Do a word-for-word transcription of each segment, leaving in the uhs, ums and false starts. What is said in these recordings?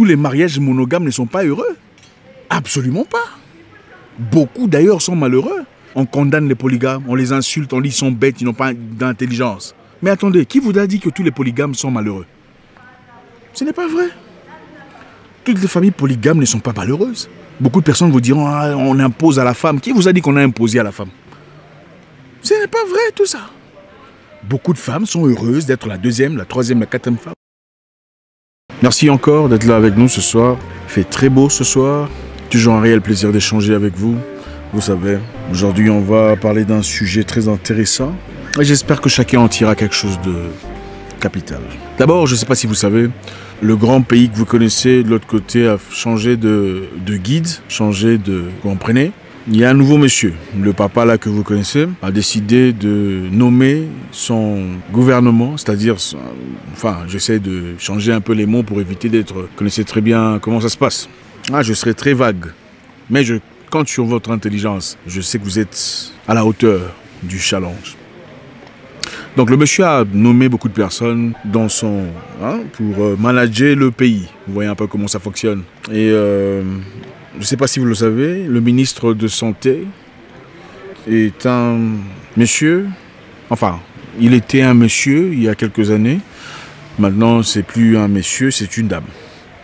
tous les mariages monogames ne sont pas heureux. Absolument pas. Beaucoup d'ailleurs sont malheureux. On condamne les polygames, on les insulte, on dit qu'ils sont bêtes, ils n'ont pas d'intelligence. Mais attendez, qui vous a dit que tous les polygames sont malheureux? Ce n'est pas vrai. Toutes les familles polygames ne sont pas malheureuses. Beaucoup de personnes vous diront ah, on impose à la femme. Qui vous a dit qu'on a imposé à la femme? Ce n'est pas vrai tout ça. Beaucoup de femmes sont heureuses d'être la deuxième, la troisième, la quatrième femme. Merci encore d'être là avec nous ce soir. Il fait très beau ce soir. Toujours un réel plaisir d'échanger avec vous. Vous savez, aujourd'hui on va parler d'un sujet très intéressant. Et j'espère que chacun en tirera quelque chose de capital. D'abord, je ne sais pas si vous savez, le grand pays que vous connaissez de l'autre côté a changé de, de guide, changé de... Vous comprenez? Il y a un nouveau monsieur, le papa là que vous connaissez, a décidé de nommer son gouvernement, c'est-à-dire, enfin, j'essaie de changer un peu les mots pour éviter d'être... Vous connaissez très bien comment ça se passe. Ah, je serai très vague, mais je compte sur votre intelligence. Je sais que vous êtes à la hauteur du challenge. Donc le monsieur a nommé beaucoup de personnes dans son, hein, pour euh, manager le pays. Vous voyez un peu comment ça fonctionne. Et euh, je ne sais pas si vous le savez, le ministre de Santé est un monsieur, enfin, il était un monsieur il y a quelques années. Maintenant, c'est plus un monsieur, c'est une dame.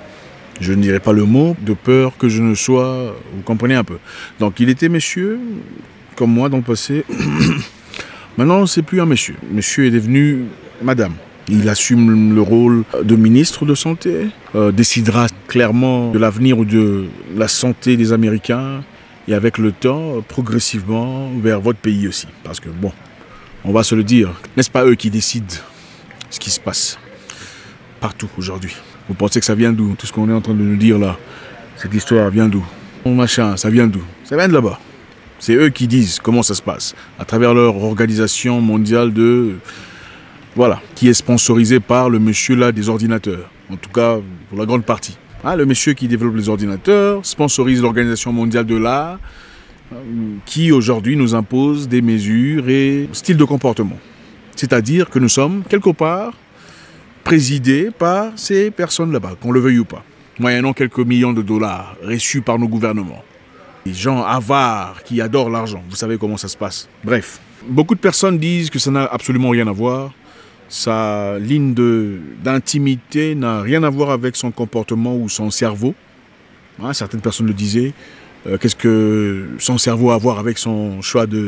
Je ne dirai pas le mot, de peur que je ne sois... Vous comprenez un peu. Donc, il était monsieur, comme moi dans le passé. Maintenant, c'est plus un monsieur. Monsieur est devenu madame. Il assume le rôle de ministre de Santé, euh, décidera clairement de l'avenir ou de la santé des Américains, et avec le temps, progressivement, vers votre pays aussi. Parce que, bon, on va se le dire, n'est-ce pas eux qui décident ce qui se passe partout aujourd'hui? Vous pensez que ça vient d'où? Tout ce qu'on est en train de nous dire là, cette histoire vient d'où? Mon machin, ça vient d'où? Ça vient de là-bas. C'est eux qui disent comment ça se passe, à travers leur organisation mondiale de... Voilà, qui est sponsorisée par le monsieur là des ordinateurs. En tout cas, pour la grande partie. Ah, le monsieur qui développe les ordinateurs sponsorise l'organisation mondiale de l'art, qui aujourd'hui nous impose des mesures et styles de comportement. C'est-à-dire que nous sommes, quelque part, présidés par ces personnes là-bas, qu'on le veuille ou pas, moyennant quelques millions de dollars reçus par nos gouvernements. Des gens avares qui adorent l'argent, vous savez comment ça se passe. Bref, beaucoup de personnes disent que ça n'a absolument rien à voir. Sa ligne d'intimité n'a rien à voir avec son comportement ou son cerveau. Hein, certaines personnes le disaient. Euh, Qu'est-ce que son cerveau a à voir avec son choix de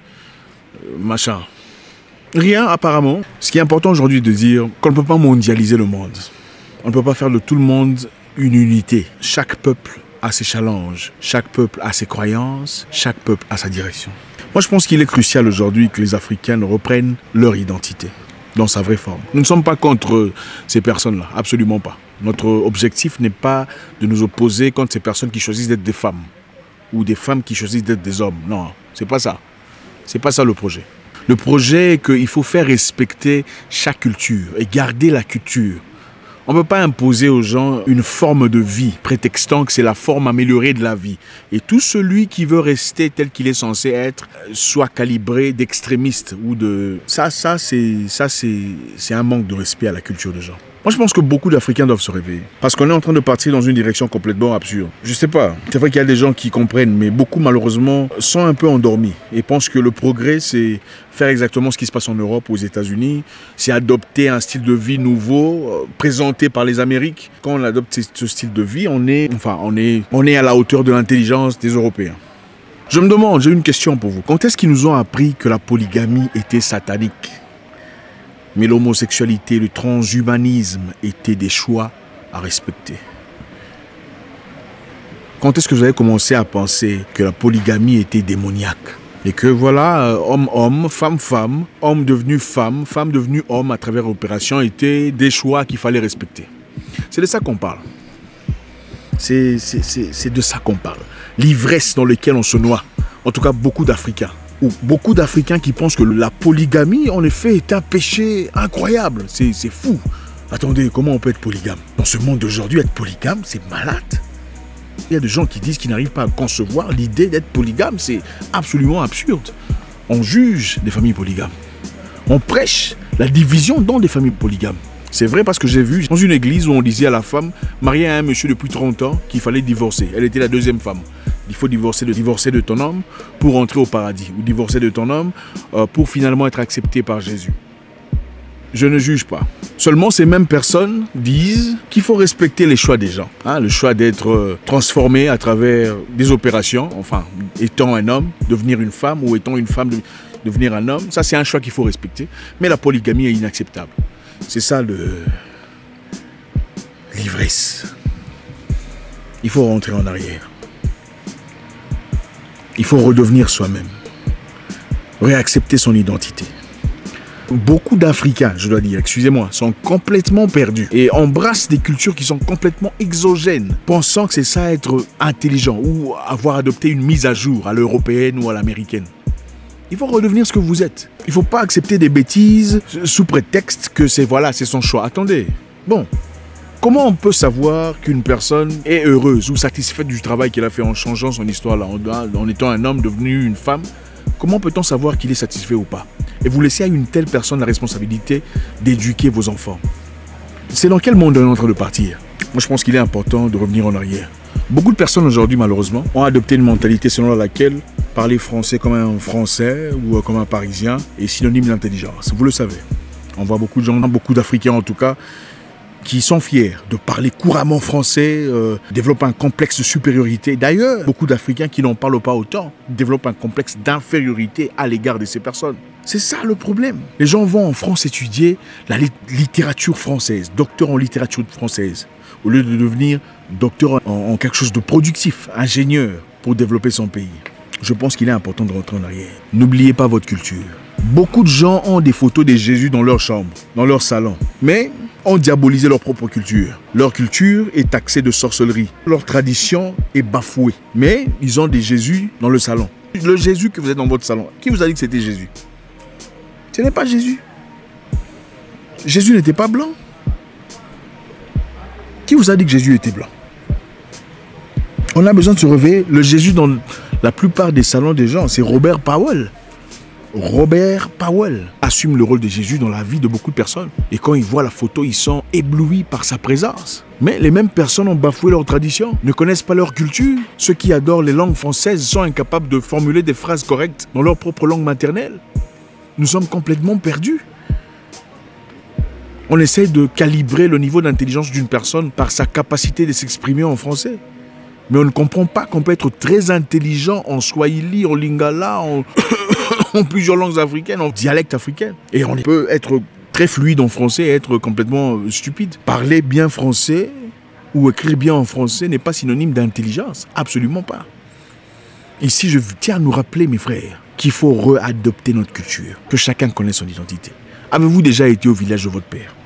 euh, machin? Rien apparemment. Ce qui est important aujourd'hui de dire qu'on ne peut pas mondialiser le monde. On ne peut pas faire de tout le monde une unité. Chaque peuple a ses challenges, chaque peuple a ses croyances, chaque peuple a sa direction. Moi je pense qu'il est crucial aujourd'hui que les Africains reprennent leur identité dans sa vraie forme. Nous ne sommes pas contre ces personnes-là, absolument pas. Notre objectif n'est pas de nous opposer contre ces personnes qui choisissent d'être des femmes ou des femmes qui choisissent d'être des hommes. Non, c'est pas ça. C'est pas ça le projet. Le projet est qu'il faut faire respecter chaque culture et garder la culture. On ne peut pas imposer aux gens une forme de vie, prétextant que c'est la forme améliorée de la vie. Et tout celui qui veut rester tel qu'il est censé être, soit calibré d'extrémiste ou de... Ça, ça c'est ça, c'est un manque de respect à la culture des gens. Moi, je pense que beaucoup d'Africains doivent se réveiller. Parce qu'on est en train de partir dans une direction complètement absurde. Je sais pas, c'est vrai qu'il y a des gens qui comprennent, mais beaucoup, malheureusement, sont un peu endormis. Et pensent que le progrès, c'est faire exactement ce qui se passe en Europe, aux États-Unis. C'est adopter un style de vie nouveau, euh, présenté par les Amériques. Quand on adopte ce style de vie, on est, enfin, on est, on est à la hauteur de l'intelligence des Européens. Je me demande, j'ai une question pour vous. Quand est-ce qu'ils nous ont appris que la polygamie était satanique ? Mais l'homosexualité, le transhumanisme étaient des choix à respecter. Quand est-ce que vous avez commencé à penser que la polygamie était démoniaque? Et que voilà, homme-homme, femme-femme, homme devenu femme, femme devenue homme à travers l'opération étaient des choix qu'il fallait respecter. C'est de ça qu'on parle. C'est de ça qu'on parle. L'ivresse dans laquelle on se noie. En tout cas, beaucoup d'Africains. Ou beaucoup d'Africains qui pensent que la polygamie, en effet, est un péché incroyable. C'est fou. Attendez, comment on peut être polygame? Dans ce monde d'aujourd'hui, être polygame, c'est malade. Il y a des gens qui disent qu'ils n'arrivent pas à concevoir l'idée d'être polygame. C'est absolument absurde. On juge des familles polygames. On prêche la division dans des familles polygames. C'est vrai parce que j'ai vu dans une église où on disait à la femme, mariée à un monsieur depuis trente ans, qu'il fallait divorcer. Elle était la deuxième femme. Il faut divorcer de, divorcer de ton homme pour entrer au paradis. Ou divorcer de ton homme euh, pour finalement être accepté par Jésus. Je ne juge pas. Seulement, ces mêmes personnes disent qu'il faut respecter les choix des gens. Hein, le choix d'être euh, transformé à travers des opérations, enfin, étant un homme, devenir une femme, ou étant une femme, de, devenir un homme. Ça, c'est un choix qu'il faut respecter. Mais la polygamie est inacceptable. C'est ça le... l'ivresse. Il faut rentrer en arrière. Il faut redevenir soi-même. Réaccepter son identité. Beaucoup d'Africains, je dois dire, excusez-moi, sont complètement perdus et embrassent des cultures qui sont complètement exogènes, pensant que c'est ça être intelligent ou avoir adopté une mise à jour à l'européenne ou à l'américaine. Il faut redevenir ce que vous êtes. Il ne faut pas accepter des bêtises sous prétexte que c'est voilà, c'est son choix. Attendez, bon, comment on peut savoir qu'une personne est heureuse ou satisfaite du travail qu'elle a fait en changeant son histoire là, en, en étant un homme devenu une femme? Comment peut-on savoir qu'il est satisfait ou pas? Et vous laissez à une telle personne la responsabilité d'éduquer vos enfants. C'est dans quel monde on est en train de partir? Moi, je pense qu'il est important de revenir en arrière. Beaucoup de personnes aujourd'hui, malheureusement, ont adopté une mentalité selon laquelle parler français comme un Français ou comme un Parisien est synonyme d'intelligence. Vous le savez. On voit beaucoup de gens, beaucoup d'Africains en tout cas, qui sont fiers de parler couramment français, euh, développent un complexe de supériorité. D'ailleurs, beaucoup d'Africains qui n'en parlent pas autant développent un complexe d'infériorité à l'égard de ces personnes. C'est ça le problème. Les gens vont en France étudier la littérature française, docteur en littérature française, au lieu de devenir docteur en, en quelque chose de productif, ingénieur, pour développer son pays. Je pense qu'il est important de rentrer en arrière. N'oubliez pas votre culture. Beaucoup de gens ont des photos de Jésus dans leur chambre, dans leur salon, mais ont diabolisé leur propre culture. Leur culture est taxée de sorcellerie. Leur tradition est bafouée. Mais ils ont des Jésus dans le salon. Le Jésus que vous êtes dans votre salon, qui vous a dit que c'était Jésus? Ce n'est pas Jésus. Jésus n'était pas blanc. Qui vous a dit que Jésus était blanc? On a besoin de se réveiller. Le Jésus dans la plupart des salons des gens, c'est Robert Powell. Robert Powell assume le rôle de Jésus dans la vie de beaucoup de personnes. Et quand ils voient la photo, ils sont éblouis par sa présence. Mais les mêmes personnes ont bafoué leur tradition, ne connaissent pas leur culture. Ceux qui adorent les langues françaises sont incapables de formuler des phrases correctes dans leur propre langue maternelle. Nous sommes complètement perdus. On essaie de calibrer le niveau d'intelligence d'une personne par sa capacité de s'exprimer en français. Mais on ne comprend pas qu'on peut être très intelligent en swahili, en lingala, en, en plusieurs langues africaines, en dialecte africain. Et on peut être très fluide en français et être complètement stupide. Parler bien français ou écrire bien en français n'est pas synonyme d'intelligence. Absolument pas. Ici, je tiens à nous rappeler, mes frères, qu'il faut réadopter notre culture, que chacun connaisse son identité. Avez-vous déjà été au village de votre père?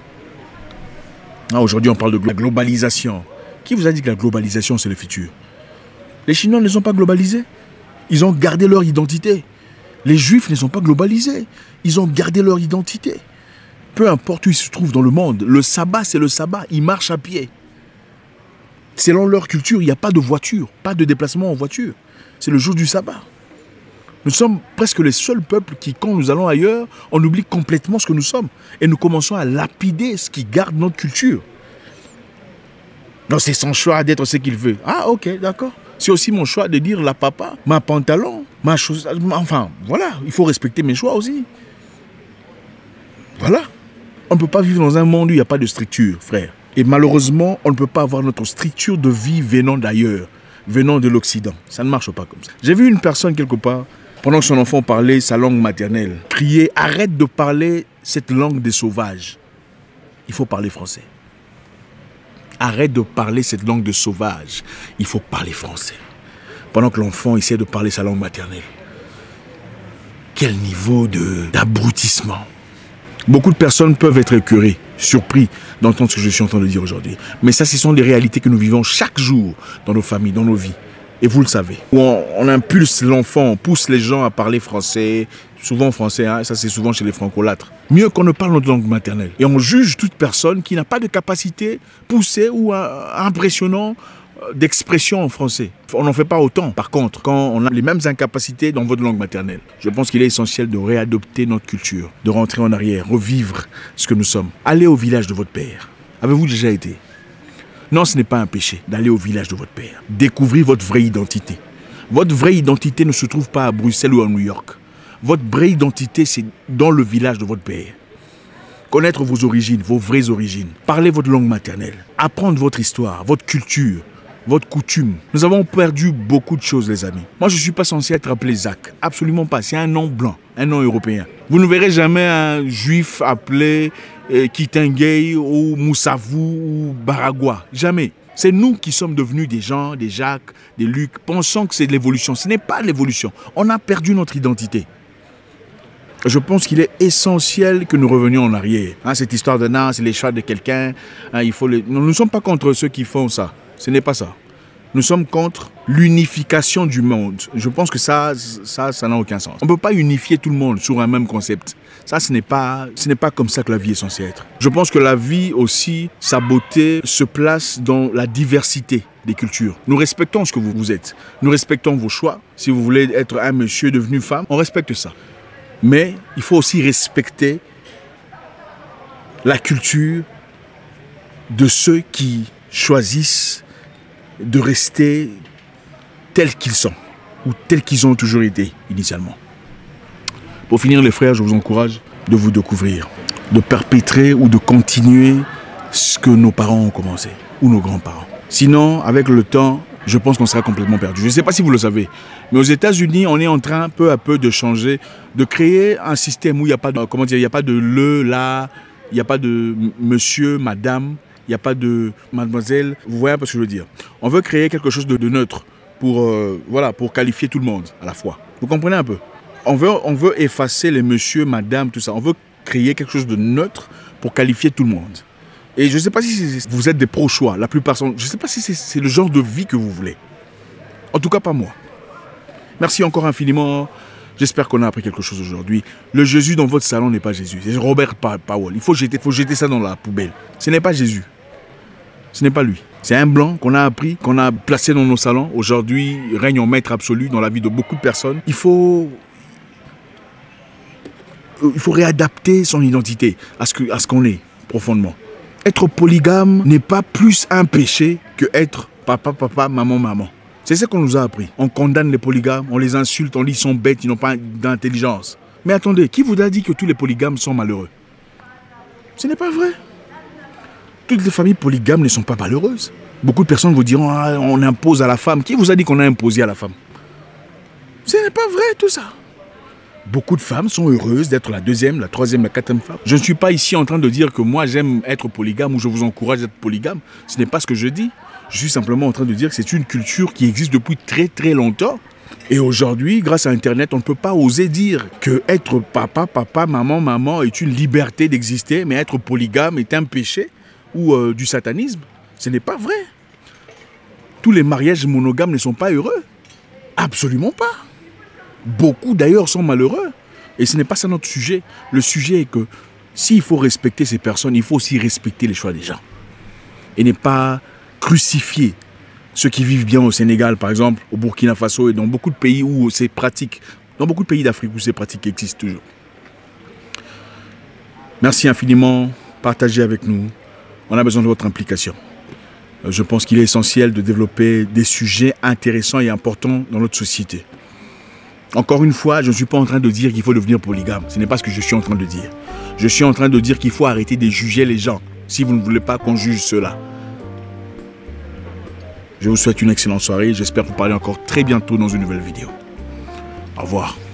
Ah, aujourd'hui, on parle de la globalisation. Qui vous a dit que la globalisation, c'est le futur? Les Chinois ne sont pas globalisés. Ils ont gardé leur identité. Les Juifs ne sont pas globalisés. Ils ont gardé leur identité. Peu importe où ils se trouvent dans le monde, le sabbat, c'est le sabbat. Ils marchent à pied. Selon leur culture, il n'y a pas de voiture, pas de déplacement en voiture. C'est le jour du sabbat. Nous sommes presque les seuls peuples qui, quand nous allons ailleurs, on oublie complètement ce que nous sommes. Et nous commençons à lapider ce qui garde notre culture. Non, c'est son choix d'être ce qu'il veut. Ah, ok, d'accord. C'est aussi mon choix de dire la papa, ma pantalon, ma chose. Enfin, voilà, il faut respecter mes choix aussi. Voilà. On ne peut pas vivre dans un monde où il n'y a pas de structure, frère. Et malheureusement, on ne peut pas avoir notre structure de vie venant d'ailleurs, venant de l'Occident. Ça ne marche pas comme ça. J'ai vu une personne quelque part, pendant que son enfant parlait sa langue maternelle, crier « Arrête de parler cette langue des sauvages. Il faut parler français. » Arrête de parler cette langue de sauvage. Il faut parler français. Pendant que l'enfant essaie de parler sa langue maternelle. Quel niveau d'abrutissement. Beaucoup de personnes peuvent être écœurées, surpris d'entendre ce que je suis en train de dire aujourd'hui. Mais ça, ce sont des réalités que nous vivons chaque jour dans nos familles, dans nos vies. Et vous le savez. Où on, on impulse l'enfant, on pousse les gens à parler français, souvent français, hein, ça c'est souvent chez les francolâtres. Mieux qu'on ne parle notre langue maternelle. Et on juge toute personne qui n'a pas de capacité poussée ou euh, impressionnant d'expression en français. On n'en fait pas autant. Par contre, quand on a les mêmes incapacités dans votre langue maternelle, je pense qu'il est essentiel de réadopter notre culture, de rentrer en arrière, revivre ce que nous sommes. Allez au village de votre père. Avez-vous déjà été? Non, ce n'est pas un péché d'aller au village de votre père. Découvrir votre vraie identité. Votre vraie identité ne se trouve pas à Bruxelles ou à New York. Votre vraie identité, c'est dans le village de votre père. Connaître vos origines, vos vraies origines. Parler votre langue maternelle. Apprendre votre histoire, votre culture, votre coutume. Nous avons perdu beaucoup de choses, les amis. Moi, je ne suis pas censé être appelé Zach. Absolument pas. C'est un nom blanc, un nom européen. Vous ne verrez jamais un juif appelé euh, Kitengay ou Moussavou ou Baragua. Jamais. C'est nous qui sommes devenus des Jean, des Jacques, des Luc, pensant que c'est de l'évolution. Ce n'est pas de l'évolution. On a perdu notre identité. Je pense qu'il est essentiel que nous revenions en arrière. Hein, cette histoire de non, c'est les choix de quelqu'un. Hein, il faut les... Nous ne sommes pas contre ceux qui font ça. Ce n'est pas ça. Nous sommes contre l'unification du monde. Je pense que ça, ça, ça n'a aucun sens. On ne peut pas unifier tout le monde sur un même concept. Ça, ce n'est pas, ce n'est pas comme ça que la vie est censée être. Je pense que la vie aussi, sa beauté, se place dans la diversité des cultures. Nous respectons ce que vous, vous êtes. Nous respectons vos choix. Si vous voulez être un monsieur devenu femme, on respecte ça. Mais il faut aussi respecter la culture de ceux qui choisissent de rester tels qu'ils sont ou tels qu'ils ont toujours été initialement. Pour finir, les frères, je vous encourage de vous découvrir, de perpétrer ou de continuer ce que nos parents ont commencé ou nos grands-parents. Sinon, avec le temps, je pense qu'on sera complètement perdu. Je ne sais pas si vous le savez, mais aux États-Unis, on est en train peu à peu de changer, de créer un système où il n'y a pas de, comment dire, il n'y a pas de le, la, il n'y a pas de monsieur, madame, il n'y a pas de mademoiselle. Vous voyez un peu ce que je veux dire. On veut créer quelque chose de, de neutre pour, euh, voilà, pour qualifier tout le monde à la fois. Vous comprenez un peu? On veut, on veut effacer les monsieur, madame, tout ça. On veut créer quelque chose de neutre pour qualifier tout le monde. Et je ne sais pas si vous êtes des pro-choix, la plupart sont... Je ne sais pas si c'est le genre de vie que vous voulez. En tout cas, pas moi. Merci encore infiniment. J'espère qu'on a appris quelque chose aujourd'hui. Le Jésus dans votre salon n'est pas Jésus. C'est Robert Powell. Il faut jeter, faut jeter ça dans la poubelle. Ce n'est pas Jésus. Ce n'est pas lui. C'est un blanc qu'on a appris, qu'on a placé dans nos salons. Aujourd'hui, règne en maître absolu dans la vie de beaucoup de personnes. Il faut... Il faut réadapter son identité à ce que, à ce qu'on est profondément. Être polygame n'est pas plus un péché que être papa, papa, maman, maman. C'est ce qu'on nous a appris. On condamne les polygames, on les insulte, on dit qu'ils sont bêtes, ils n'ont pas d'intelligence. Mais attendez, qui vous a dit que tous les polygames sont malheureux? Ce n'est pas vrai. Toutes les familles polygames ne sont pas malheureuses. Beaucoup de personnes vous diront, ah, on impose à la femme. Qui vous a dit qu'on a imposé à la femme? Ce n'est pas vrai tout ça. Beaucoup de femmes sont heureuses d'être la deuxième, la troisième, la quatrième femme. Je ne suis pas ici en train de dire que moi j'aime être polygame ou je vous encourage d'être polygame. Ce n'est pas ce que je dis. Je suis simplement en train de dire que c'est une culture qui existe depuis très très longtemps. Et aujourd'hui, grâce à Internet, on ne peut pas oser dire que être papa, papa, maman, maman est une liberté d'exister, mais être polygame est un péché ou euh, du satanisme. Ce n'est pas vrai. Tous les mariages monogames ne sont pas heureux. Absolument pas. Beaucoup d'ailleurs sont malheureux. Et ce n'est pas ça notre sujet. Le sujet est que s'il faut respecter ces personnes, il faut aussi respecter les choix des gens. Et ne pas crucifier ceux qui vivent bien au Sénégal, par exemple, au Burkina Faso et dans beaucoup de pays où ces pratiques, dans beaucoup de pays d'Afrique où ces pratiques existent toujours. Merci infiniment. Partagez avec nous. On a besoin de votre implication. Je pense qu'il est essentiel de développer des sujets intéressants et importants dans notre société. Encore une fois, je ne suis pas en train de dire qu'il faut devenir polygame. Ce n'est pas ce que je suis en train de dire. Je suis en train de dire qu'il faut arrêter de juger les gens si vous ne voulez pas qu'on juge cela. Je vous souhaite une excellente soirée. J'espère vous parler encore très bientôt dans une nouvelle vidéo. Au revoir.